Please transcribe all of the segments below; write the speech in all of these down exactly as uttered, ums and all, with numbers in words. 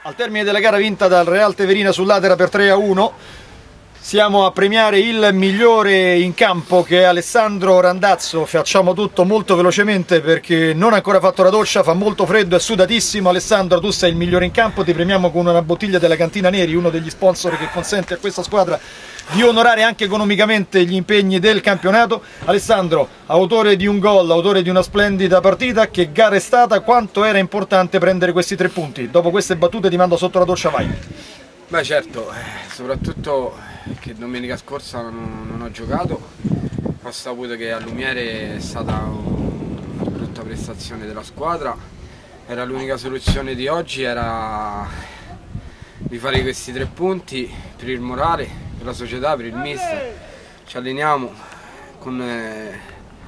Al termine della gara vinta dal Real Teverina sull'Atera per tre a uno, siamo a premiare il migliore in campo, che è Alessandro Randazzo. Facciamo tutto molto velocemente perché non ha ancora fatto la doccia, fa molto freddo, è sudatissimo. Alessandro, tu sei il migliore in campo, ti premiamo con una bottiglia della Cantina Neri, uno degli sponsor che consente a questa squadra di onorare anche economicamente gli impegni del campionato. Alessandro, autore di un gol, autore di una splendida partita, che gara è stata? Quanto era importante prendere questi tre punti? Dopo queste battute ti mando sotto la doccia, vai. Beh certo, soprattutto che domenica scorsa non, non ho giocato, ho saputo che a Lumiere è stata una brutta prestazione della squadra, era l'unica soluzione di oggi, era di fare questi tre punti per il morale, per la società, per il mister. Ci alleniamo con, eh,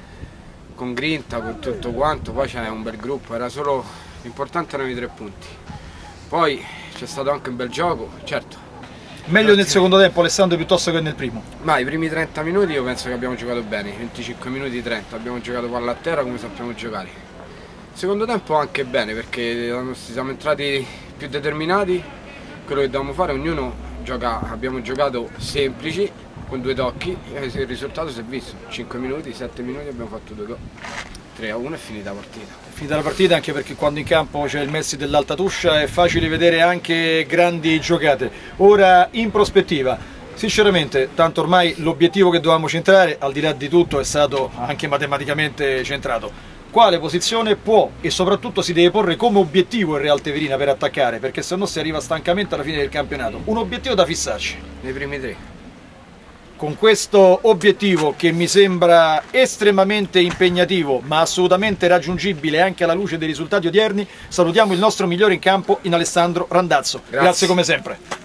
con grinta, con tutto quanto, poi c'è un bel gruppo, era solo l'importante erano i tre punti. Poi c'è stato anche un bel gioco, certo. Meglio nel secondo tempo, Alessandro, piuttosto che nel primo? Ma i primi trenta minuti io penso che abbiamo giocato bene, venticinque minuti trenta, abbiamo giocato palla a terra come sappiamo giocare. Il secondo tempo anche bene, perché siamo entrati più determinati, quello che dovevamo fare, ognuno gioca, abbiamo giocato semplici, con due tocchi, e il risultato si è visto, cinque minuti, sette minuti abbiamo fatto due gol, tre a uno è finita la partita. È finita la partita anche perché quando in campo c'è il Messi dell'Alta Tuscia è facile vedere anche grandi giocate. Ora in prospettiva, sinceramente, tanto ormai l'obiettivo che dovevamo centrare, al di là di tutto, è stato anche matematicamente centrato. Quale posizione può e soprattutto si deve porre come obiettivo il Real Teverina per attaccare? Perché se no si arriva stancamente alla fine del campionato. Un obiettivo da fissarci. Nei primi tre. Con questo obiettivo, che mi sembra estremamente impegnativo ma assolutamente raggiungibile anche alla luce dei risultati odierni, salutiamo il nostro migliore in campo in Alessandro Randazzo. Grazie, Grazie come sempre.